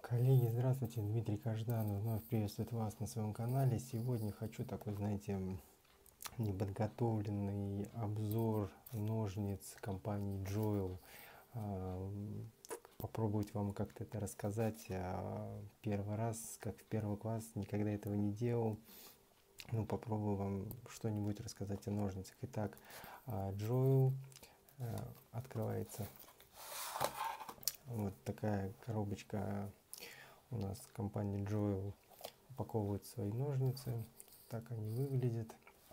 Коллеги, здравствуйте, Дмитрий Кажданов вновь приветствует вас на своем канале. Сегодня хочу такой, знаете, неподготовленный обзор ножниц компании Joel. Попробовать вам как-то это рассказать. Первый раз, как в первый класс, никогда этого не делал. Ну, попробую вам что-нибудь рассказать о ножницах. Итак, Joel открывается. Вот такая коробочка. У нас компания Joel упаковывает свои ножницы. Так они выглядят.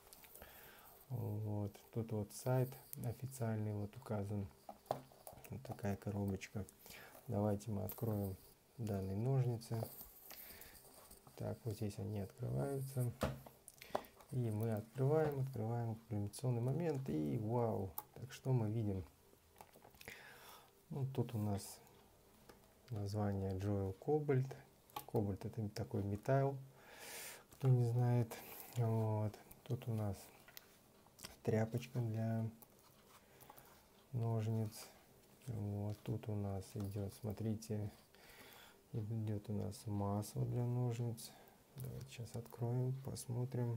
Вот. Тут вот сайт официальный вот указан. Вот такая коробочка. Давайте мы откроем данные ножницы. Так, вот здесь они открываются. И мы открываем кульминационный момент. И вау! Так, что мы видим? Ну, тут у нас название Joel Cobalt. Кобальт — это такой металл, кто не знает. Вот. Тут у нас тряпочка для ножниц. Вот тут у нас идет, смотрите, идет у нас масло для ножниц. Давайте сейчас откроем, посмотрим.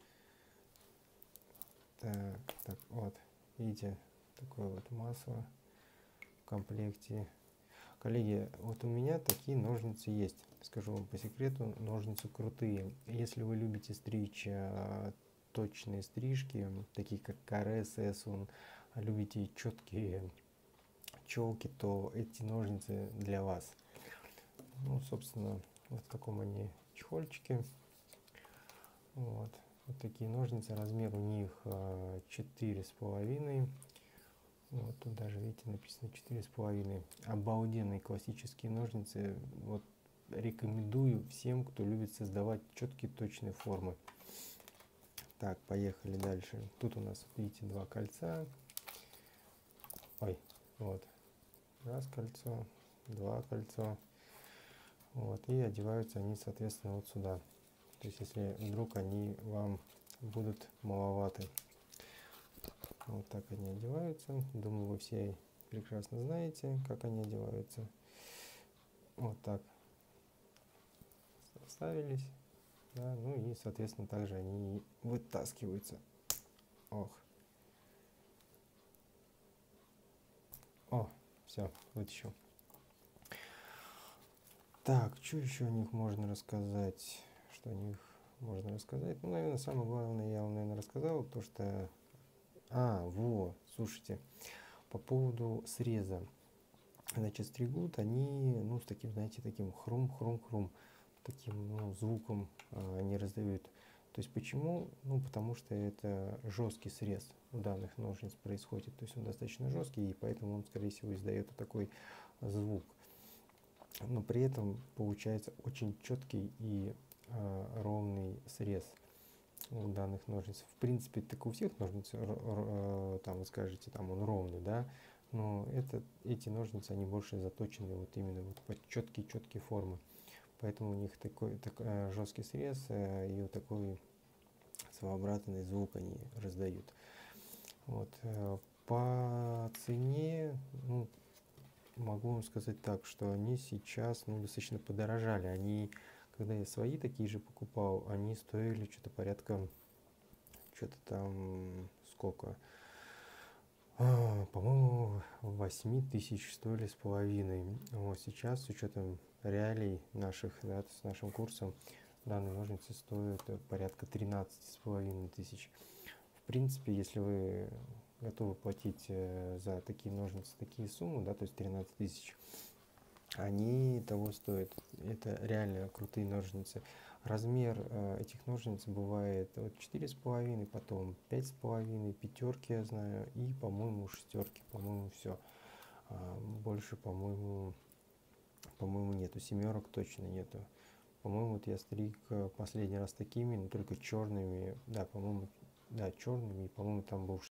Так, вот, видите, такое вот масло в комплекте. Коллеги, вот у меня такие ножницы есть. Скажу вам по секрету, ножницы крутые. Если вы любите стричь точные стрижки, такие как КРС, Эсун, любите четкие челки, то эти ножницы для вас. Ну, собственно, вот в таком они чехольчике. Вот такие ножницы. Размер у них 4,5. Вот тут даже, видите, написано 4,5. Обалденные классические ножницы. Вот рекомендую всем, кто любит создавать четкие точные формы. Так, поехали дальше. Тут у нас, видите, два кольца. Ой, вот. Раз кольцо, два кольцо. Вот, и одеваются они, соответственно, вот сюда. То есть, если вдруг они вам будут маловаты. Вот так они одеваются. Думаю, вы все прекрасно знаете, как они одеваются. Вот так ставились. Да, ну и, соответственно, также они вытаскиваются. Ох. О, все, вытащил. Так, что еще о них можно рассказать? Что о них можно рассказать? Ну, наверное, самое главное я вам, наверное, рассказал, то что... слушайте, по поводу среза. Значит, стригут они, ну, с таким, знаете, таким хрум-хрум-хрум, таким, ну, звуком они раздают. То есть почему? Ну, потому что это жесткий срез у данных ножниц происходит. То есть он достаточно жесткий, и поэтому он, скорее всего, издает такой звук. Но при этом получается очень четкий и ровный срез у данных ножниц. В принципе, так у всех ножниц, там вы скажете, там он ровный, да, но эти ножницы, они больше заточены вот именно вот под четкие формы. Поэтому у них такой жесткий срез и вот такой своеобразный звук они раздают. Вот. По цене, ну, могу вам сказать так, что они сейчас, ну, достаточно подорожали. Они, когда я свои такие же покупал, они стоили что-то порядка, что-то там, сколько, по-моему, 8 тысяч стоили с половиной. Вот сейчас, с учетом реалий наших, да, с нашим курсом, данные ножницы стоят порядка 13,5 тысяч. В принципе, если вы готовы платить за такие ножницы такие суммы, да, то есть 13 тысяч, они того стоят. Это реально крутые ножницы. Размер этих ножниц бывает от 4,5, потом 5,5, пятерки я знаю, и, по-моему, шестерки, по-моему, все. Больше, по-моему, нету. Семерок точно нету. По-моему, вот я стриг последний раз такими, но только черными. Да, по-моему, да, черными, и, по-моему, там был